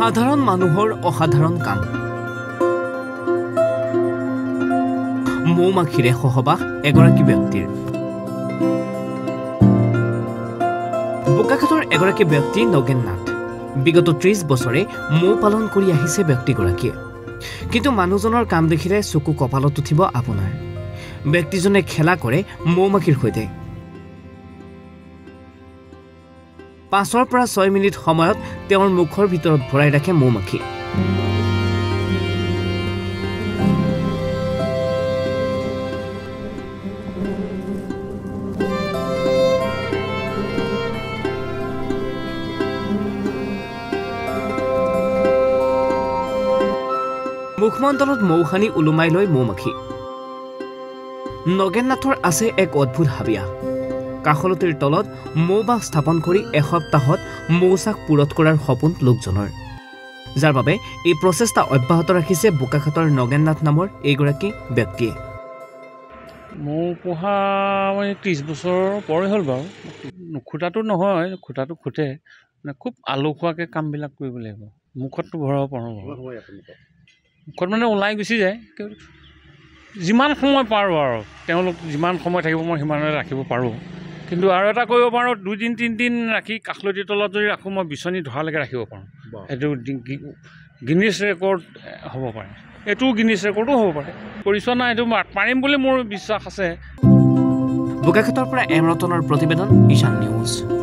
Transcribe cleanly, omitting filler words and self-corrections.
সাধাৰণ মানুহৰ অসাধাৰণ কাম মৌমাখিৰে সহবাস এগৰাকী ব্যক্তিৰ বোকাখাটৰ এগৰাকী ব্যক্তি নগেন নাথ বিগত 30 বছৰে মৌ পালন কৰি আহিছে ব্যক্তিগৰাকীয়ে কিন্তু মানুহজনৰ কাম দেখিলে চকু কপালত উঠিব আপোনাৰ ব্যক্তিজনে খেলা কৰে মৌমাখিৰ সৈতে 5 পৰা 6 মিনিট সময়ত তেওঁৰ মুখৰ ভিতৰত ভৰাই ৰাখে মৌমাখি মুখমণ্ডলত মৌখানি উলুমাই লৈ মৌমাখি নগেন নাথৰ আছে এক অদ্ভুত হাবিয়া কাখলতিৰ তলত মৌবাহ স্থাপন কৰি এসপ্তাহত মৌচাক পুৰত কৰাৰ সপোন লোকজনৰ যাৰ বাবে এই প্ৰচেষ্টা অব্যাহত ৰাখিছে বোকাখাটৰ নগেন নাথ নামৰ এইগৰাকী ব্যক্তিয়ে মৌ পোহা 30 বছৰ পৰে হ'ল বাৰু খুটাটো নহয় খুটাটো খুটে মানে খুব আলসুৱাকৈ কামবিলাক কৰিব লাগিব মুখতটো ভৰাব পাৰোঁ মুখত মানে ওলাই গুচি যায় যিমান সময় পাৰোঁ আৰু তেওঁলোক যিমান সময় থাকিব মই সিমানে ৰাখিব পাৰোঁ কিন্তু আৰু এটা কৰিব পাৰোঁ 2 দিন 3 দিন ৰাখি কাখলতিৰ তলত যদি ৰাখোঁ মই বিচনী ধৰালৈকে ৰাখিব পাৰোঁ এইটো গিনিছ ৰেকৰ্ড হ'ব পাৰে এইটো গিনিছ ৰেকৰ্ডো হ'ব পাৰে কৰিছোঁ না এইটো পাৰিম বুলি মোৰ বিশ্বাস আছে বোকাখাটৰ পৰা এম ৰতনৰ প্ৰতিবেদন ঈশান নিউজ